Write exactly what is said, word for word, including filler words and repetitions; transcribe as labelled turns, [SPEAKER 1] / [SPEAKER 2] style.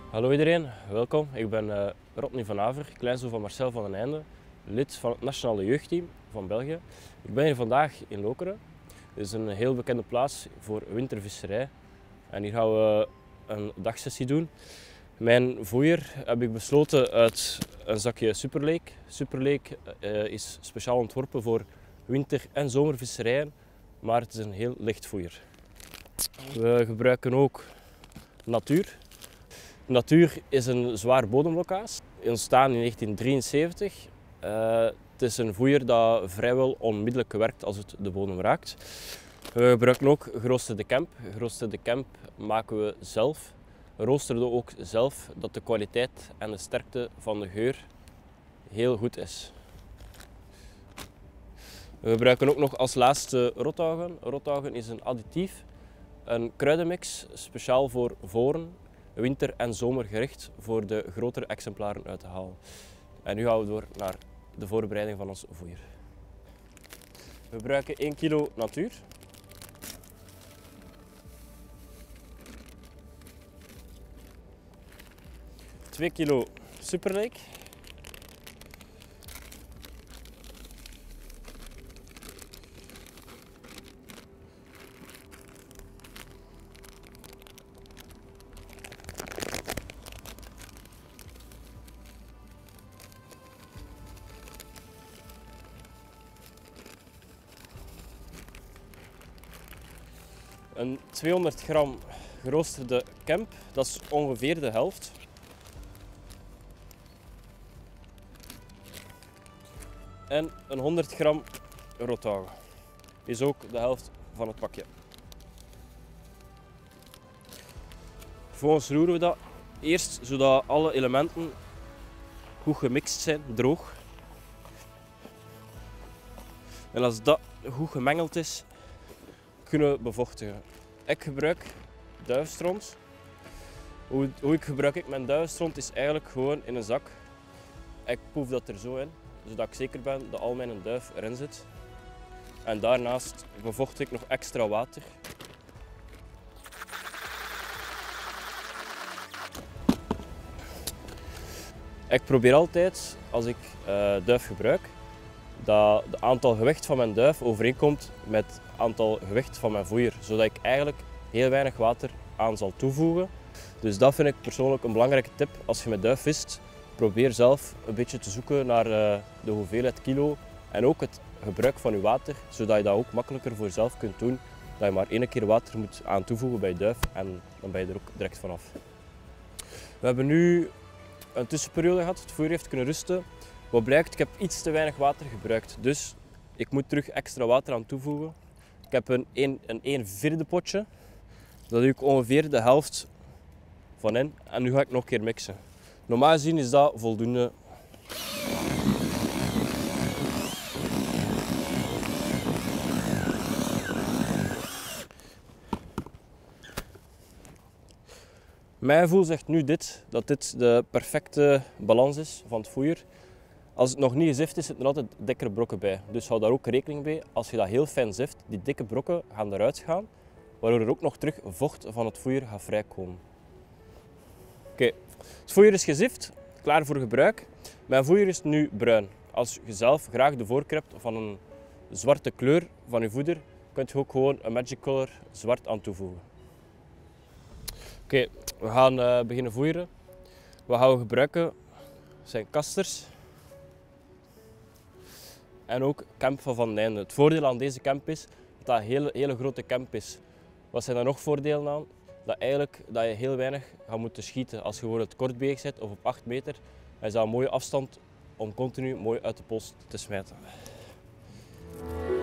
[SPEAKER 1] Hallo iedereen, welkom. Ik ben uh, Rodney van Aver, kleinzoon van Marcel van den Einde, lid van het nationale jeugdteam van België. Ik ben hier vandaag in Lokeren. Dit is een heel bekende plaats voor wintervisserij. En hier gaan we een dagsessie doen. Mijn voeier heb ik besloten uit een zakje Superleek. Superleek uh, is speciaal ontworpen voor winter- en zomervisserijen, maar het is een heel licht voeier. We gebruiken ook Natuur. Natuur is een zwaar bodemblokkage, ontstaan in negentien drieënzeventig. Uh, het is een voeier dat vrijwel onmiddellijk werkt als het de bodem raakt. We gebruiken ook geroosterde kamp. Geroosterde kamp maken we zelf. We roosterden ook zelf, dat de kwaliteit en de sterkte van de geur heel goed is. We gebruiken ook nog als laatste rotaugen. Rotaugen is een additief, een kruidenmix speciaal voor voren, winter- en zomergericht voor de grotere exemplaren uit te halen. En nu gaan we door naar de voorbereiding van ons voeier. We gebruiken één kilo Natuur. twee kilo Superleek. Een tweehonderd gram geroosterde kamp, dat is ongeveer de helft. En een honderd gram rotaugen, is ook de helft van het pakje. Vervolgens roeren we dat eerst zodat alle elementen goed gemixt zijn, droog. En als dat goed gemengeld is, kunnen we bevochtigen. Ik gebruik duifstront. Hoe, hoe ik gebruik ik mijn duifstront is eigenlijk gewoon in een zak. Ik poef dat er zo in, zodat ik zeker ben dat al mijn duif erin zit. En daarnaast bevochtig ik nog extra water. Ik probeer altijd, als ik uh, duif gebruik, dat het aantal gewicht van mijn duif overeenkomt met het aantal gewicht van mijn voeier, zodat ik eigenlijk heel weinig water aan zal toevoegen. Dus dat vind ik persoonlijk een belangrijke tip als je met duif vist. Probeer zelf een beetje te zoeken naar de hoeveelheid kilo en ook het gebruik van je water, zodat je dat ook makkelijker voor jezelf kunt doen. Dat je maar één keer water moet aan toevoegen bij je duif en dan ben je er ook direct vanaf. We hebben nu een tussenperiode gehad, het voeier heeft kunnen rusten. Wat blijkt, ik heb iets te weinig water gebruikt, dus ik moet terug extra water aan toevoegen. Ik heb een een één vierde potje, daar doe ik ongeveer de helft van in en nu ga ik nog een keer mixen. Normaal gezien is dat voldoende. Mijn gevoel zegt nu dit, dat dit de perfecte balans is van het voeier. Als het nog niet gezift is, zitten er altijd dikkere brokken bij. Dus hou daar ook rekening mee. Als je dat heel fijn zift, die dikke brokken gaan eruit gaan, waardoor er ook nog terug vocht van het voeier gaat vrijkomen. Oké, okay. Het voeier is gezift, klaar voor gebruik. Mijn voeier is nu bruin. Als je zelf graag de voorkeur hebt van een zwarte kleur van je voeder, kun je ook gewoon een Magic Color zwart aan toevoegen. Oké, okay, we gaan uh, beginnen voeieren. Wat gaan we gebruiken zijn kasters. En ook kamp van Van den Einde. Het voordeel aan deze kamp is dat dat een hele, hele grote kamp is. Wat zijn er nog voordelen aan? Dat, eigenlijk, dat je heel weinig gaat moeten schieten. Als je bijvoorbeeld kortbeeg zit of op acht meter, is dat een mooie afstand om continu mooi uit de pols te smijten.